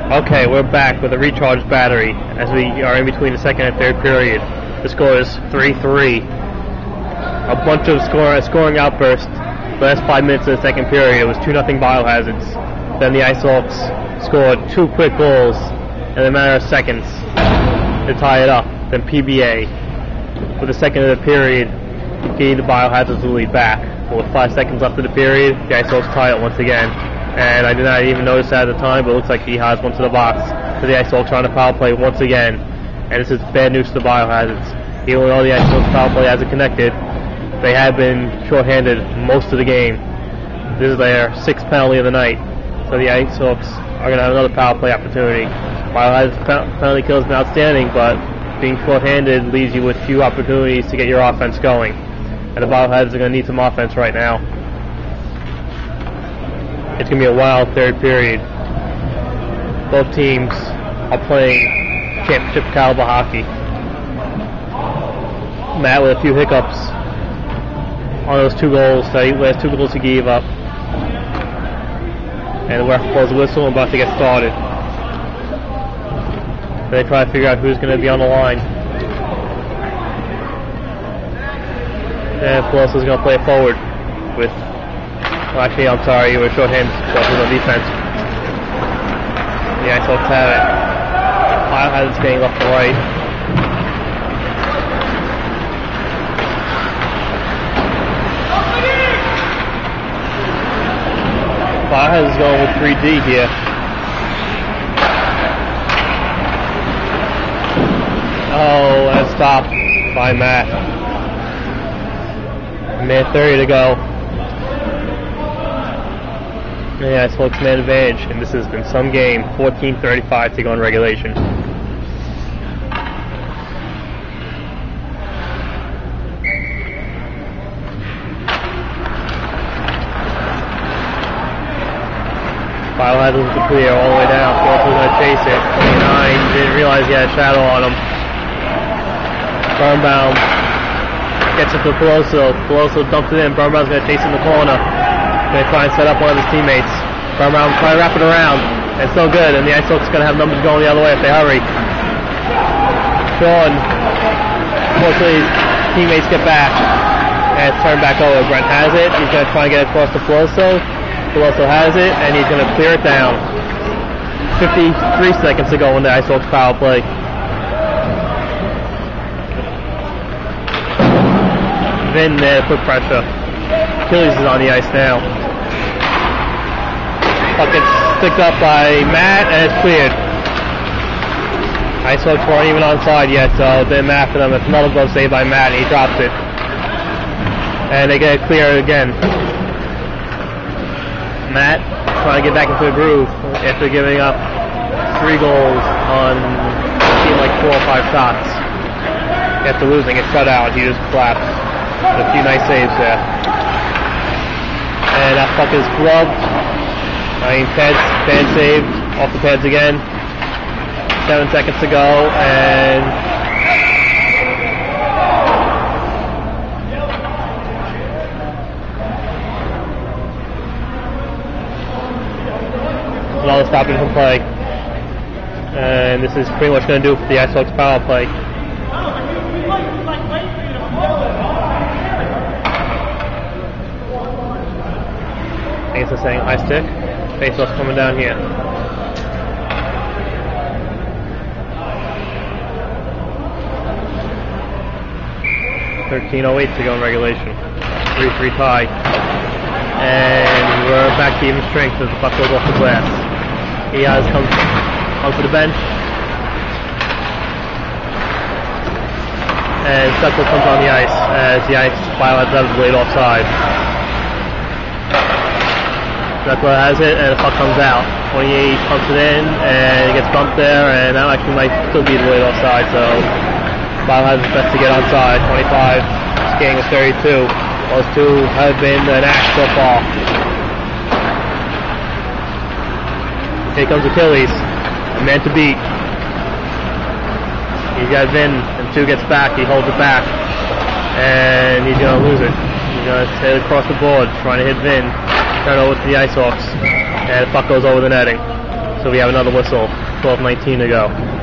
Okay, we're back with a recharged battery as we are in between the second and third period. The score is 3-3. A bunch of scoring outbursts. The last 5 minutes of the second period, it was 2-0 Biohazards. Then the Ice Hawks scored 2 quick goals in a matter of seconds to tie it up. Then PBA, with the second of the period, gave the Biohazards the lead back. With 5 seconds left of the period, the Ice Hawks tie it once again. And I did not even notice that at the time, but it looks like he has one to the box. So the Ice Hawks are on the power play once again. And this is bad news to the Biohazards. Even though the Ice Hawks power play hasn't connected, they have been shorthanded most of the game. This is their 6th penalty of the night. So the Ice Hawks are going to have another power play opportunity. Biohazards penalty kill has been outstanding, but being shorthanded leaves you with few opportunities to get your offense going. And the Biohazards are going to need some offense right now. It's going to be a wild third period. Both teams are playing championship caliber hockey. Matt with a few hiccups on those 2 goals, the last 2 goals he gave up. And the ref blows the whistle and about to get started. They try to figure out who's going to be on the line. And Pelosi's going to play forward with... Well, actually, I'm sorry, you were shorthanded on defense. The Ice Hawks have it. Biohazards getting left to right. Biohazards going with 3D here. Oh, that's stopped by Matt. Minute 30 to go. Yeah, Ice Hawks man advantage, and this has been some game. 14-35 to go in regulation. Biohazards with the clear all the way down. Pelosi's going to chase it. 29 didn't realize he had a shadow on him. Birnbaum gets it to Pelosi. Pelosi dumps it in. Birnbaum's going to chase in the corner. Going to try and set up one of his teammates. Birnbaum try to wrap it around. It's no good, and the Ice Hawks are going to have numbers going the other way if they hurry. Sean, unfortunately, his teammates get back. And it's turned back over. Brent has it. He's going to try and get it across to Pelosi. Pelosi has it, and he's going to clear it down. 53 seconds to go in the Ice Hawks power play. Vin there to put pressure. Achilles is on the ice now. Puck gets sticked up by Matt, and it's cleared. Ice Hawks weren't even onside yet, so it didn't matter for them. It's another glove save by Matt, and he drops it. And they get it clear again. Matt trying to get back into the groove after giving up 3 goals on like 4 or 5 shots. After losing, it shut out. He just collapsed. A few nice saves there. And that puck is gloved. Pad saved. Off the pads again. 7 seconds to go, and another stopping from play. And this is pretty much going to do it for the Ice Hawks power play. I guess it's saying high stick. Face-off's coming down here. .13:08 to go in regulation. 3-3 tie. And we're back to even strength as the puck goes off the glass. He has come to the bench. And Stucco comes on the ice as the ice Biohazards is laid offside. Stucco has it, and the puck comes out. 28 pumps it in, and it gets bumped there, and that actually might still be the laid offside, so Biohazards best to get onside. 25 skating with 32. Those two have been an act so far. Here comes Achilles, a man to beat. He's got Vin, and 2 gets back, he holds it back, and he's going to lose it. He's going to hit it across the board, trying to hit Vin, turn over to the Ice Hawks, and the puck goes over the netting. So we have another whistle, 12:19 to go.